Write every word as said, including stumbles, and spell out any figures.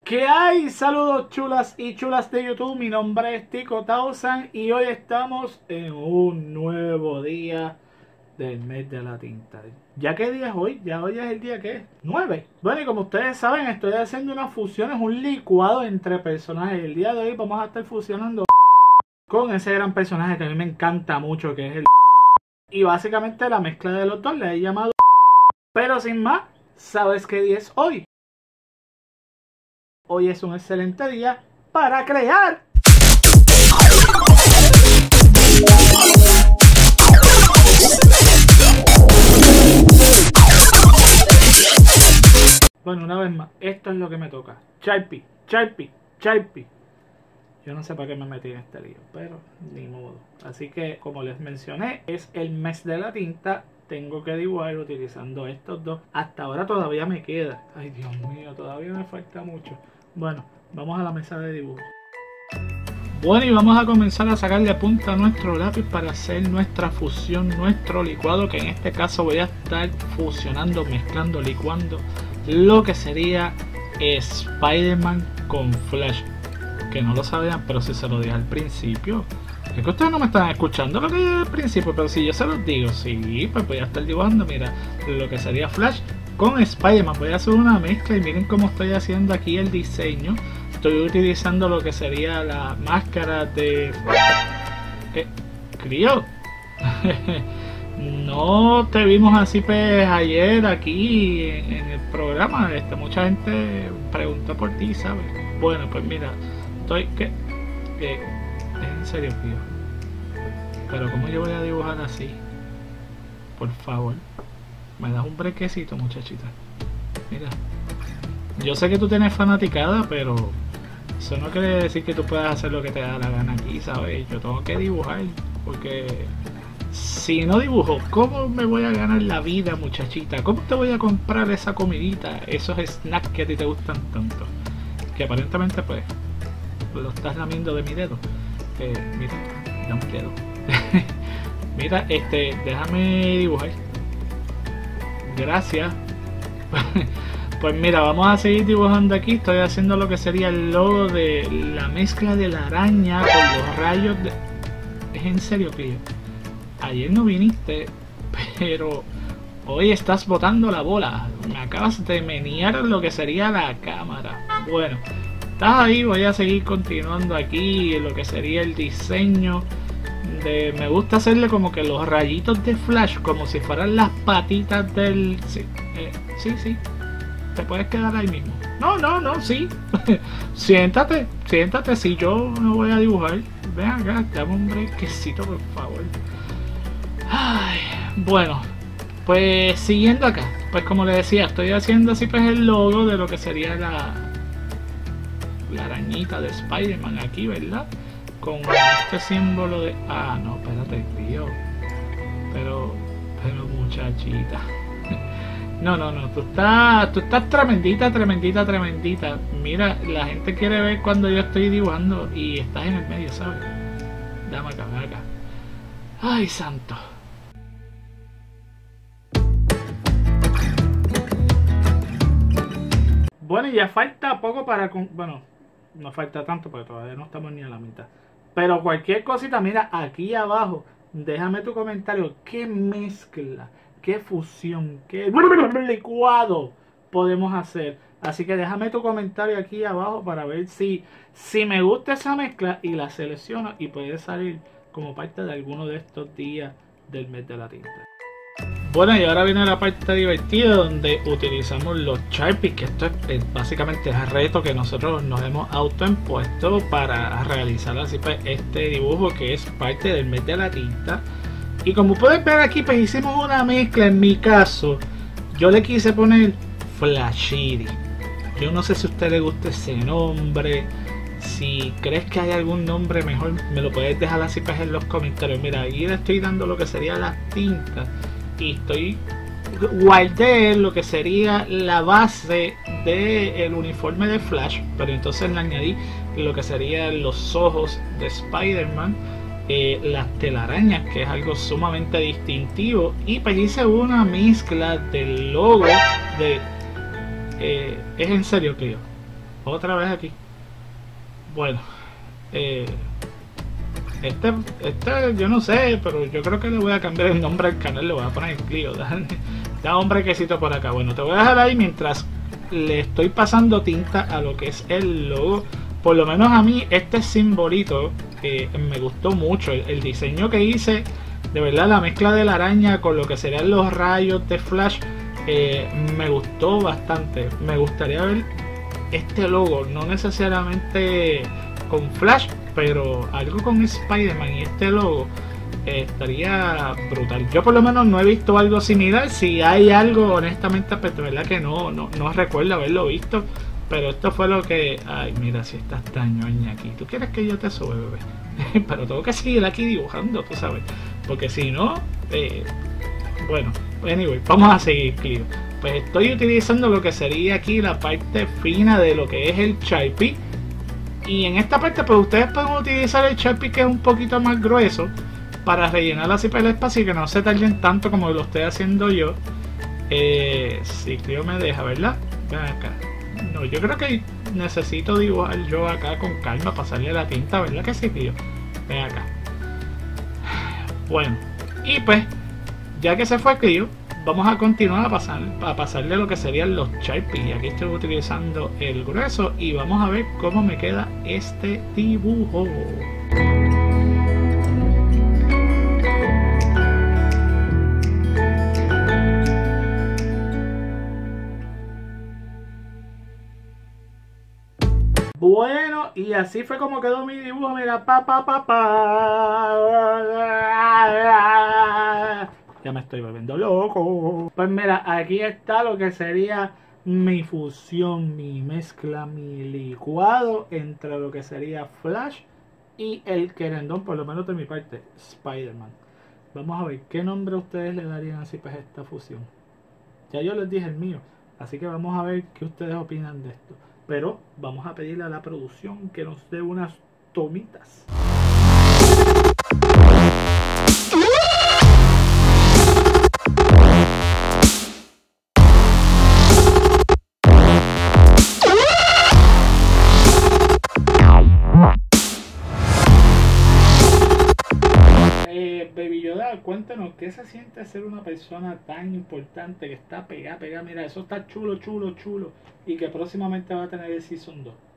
¿Qué hay? Saludos chulas y chulas de YouTube, mi nombre es Tico Tausan y hoy estamos en un nuevo día del mes de la tinta. ¿Ya qué día es hoy? Ya hoy es el día que es nueve. Bueno, y como ustedes saben, estoy haciendo unas fusiones, un licuado entre personajes. El día de hoy vamos a estar fusionando con ese gran personaje que a mí me encanta mucho, que es el... Y básicamente la mezcla de los dos la he llamado... Pero sin más, ¿sabes qué día es hoy? Hoy es un excelente día para crear. Bueno, una vez más, esto es lo que me toca. Sharpie, Sharpie, Sharpie. Yo no sé para qué me metí en este lío, pero ni modo. Así que, como les mencioné, es el mes de la tinta. Tengo que dibujar utilizando estos dos. Hasta ahora todavía me queda. Ay, Dios mío, todavía me falta mucho. Bueno, vamos a la mesa de dibujo. Bueno, y vamos a comenzar a sacarle punta a nuestro lápiz para hacer nuestra fusión, nuestro licuado, que en este caso voy a estar fusionando, mezclando, licuando lo que sería Spider-Man con Flash. Que no lo sabían, pero si se lo dije al principio. Es que ustedes no me están escuchando lo que dije al principio, pero si yo se los digo, sí, pues voy a estar dibujando, mira, lo que sería Flash con Spider-Man. Voy a hacer una mezcla y miren cómo estoy haciendo aquí el diseño. Estoy utilizando lo que sería la máscara de... Eh, Crío. No te vimos así pues ayer aquí en, en el programa. Este, mucha gente pregunta por ti, ¿sabes? Bueno, pues mira, estoy... que eh, Es en serio, tío. Pero ¿cómo yo voy a dibujar así? Por favor. ¿Me das un brequecito, muchachita? Mira. Yo sé que tú tienes fanaticada, pero eso no quiere decir que tú puedas hacer lo que te da la gana aquí, ¿sabes? Yo tengo que dibujar, porque si no dibujo, ¿cómo me voy a ganar la vida, muchachita? ¿Cómo te voy a comprar esa comidita, esos snacks que a ti te gustan tanto? Que aparentemente, pues, lo estás lamiendo de mi dedo. Eh, mira, da un dedo. Mira, este, déjame dibujar. Gracias. Pues mira, vamos a seguir dibujando aquí. Estoy haciendo lo que sería el logo de la mezcla de la araña con los rayos de... Es en serio, Cleo. Ayer no viniste, pero hoy estás botando la bola. Me acabas de menear lo que sería la cámara. Bueno, estás ahí, voy a seguir continuando aquí lo que sería el diseño de... Me gusta hacerle como que los rayitos de Flash, como si fueran las patitas del... Sí, eh, sí, sí. Te puedes quedar ahí mismo. No, no, no, sí. Siéntate, siéntate, si yo no voy a dibujar. Ven acá, dame un brequecito, por favor. Ay, bueno, pues siguiendo acá. Pues como les decía, estoy haciendo así pues el logo de lo que sería la... la arañita de Spider-Man aquí, ¿verdad? Con este símbolo de... Ah, no, espérate, tío. Pero... Pero muchachita. No, no, no, tú estás, tú estás tremendita, tremendita, tremendita. Mira, la gente quiere ver cuando yo estoy dibujando y estás en el medio, ¿sabes? Dame acá, dame acá. Ay, santo. Bueno, y ya falta poco para... Bueno, no falta tanto porque todavía no estamos ni a la mitad. Pero cualquier cosita, mira, aquí abajo, déjame tu comentario. ¿Qué mezcla? ¿Qué fusión? ¿Qué licuado podemos hacer? Así que déjame tu comentario aquí abajo para ver si, si me gusta esa mezcla y la selecciono y puede salir como parte de alguno de estos días del mes de la tinta. Bueno, y ahora viene la parte divertida donde utilizamos los Sharpies, que esto es básicamente el reto que nosotros nos hemos autoimpuesto para realizar así pues este dibujo que es parte del mes de la tinta. Y como pueden ver aquí, pues hicimos una mezcla. En mi caso, yo le quise poner Flashiri. Yo no sé si a usted le gusta ese nombre. Si crees que hay algún nombre mejor, me lo puedes dejar así pues en los comentarios. Mira, ahí le estoy dando lo que sería las tintas. Y estoy... guardé lo que sería la base del uniforme de Flash. Pero entonces le añadí lo que serían los ojos de Spider-Man. Eh, las telarañas, que es algo sumamente distintivo, y pues hice una mezcla del logo de eh, es en serio, Cleo. Otra vez aquí. Bueno, eh, este, este yo no sé, pero yo creo que le voy a cambiar el nombre al canal, le voy a poner Clio. Da hombre quesito por acá. Bueno, te voy a dejar ahí mientras le estoy pasando tinta a lo que es el logo. Por lo menos a mí este simbolito eh, me gustó mucho. El, el diseño que hice, de verdad, la mezcla de la araña con lo que serían los rayos de Flash, eh, me gustó bastante. Me gustaría ver este logo, no necesariamente con Flash, pero algo con Spider-Man y este logo eh, estaría brutal. Yo por lo menos no he visto algo similar. Si hay algo, honestamente, pues de verdad que no, no, no recuerdo haberlo visto. Pero esto fue lo que... Ay, mira, si estás tan ñoña aquí. ¿Tú quieres que yo te sube, bebé? Pero tengo que seguir aquí dibujando, tú sabes. Porque si no... Eh, bueno, anyway, vamos a seguir, Clio. Pues estoy utilizando lo que sería aquí la parte fina de lo que es el Sharpie. Y en esta parte pues ustedes pueden utilizar el Sharpie, que es un poquito más grueso, para rellenar así para el espacio y que no se tarden tanto como lo estoy haciendo yo. Eh, si Clio me deja, ¿verdad? Ven acá. No, yo creo que necesito dibujar yo acá con calma, pasarle la tinta, ¿verdad que sí, Clio? Ven acá. Bueno, y pues, ya que se fue Clio, vamos a continuar a, pasar, a pasarle lo que serían los Sharpies. Y aquí estoy utilizando el grueso y vamos a ver cómo me queda este dibujo. Bueno, y así fue como quedó mi dibujo. Mira, pa, pa, pa, pa. Ya me estoy volviendo loco. Pues mira, aquí está lo que sería mi fusión, mi mezcla, mi licuado entre lo que sería Flash y el querendón, por lo menos de mi parte, Spider-Man. Vamos a ver qué nombre ustedes le darían así pues a esta fusión. Ya yo les dije el mío, así que vamos a ver qué ustedes opinan de esto. Pero vamos a pedirle a la producción que nos dé unas tomitas. Eh, Baby Yoda, cuéntanos qué se siente ser una persona tan importante que está pegada, pegada. Mira, eso está chulo, chulo, chulo. Y que próximamente va a tener el Season dos.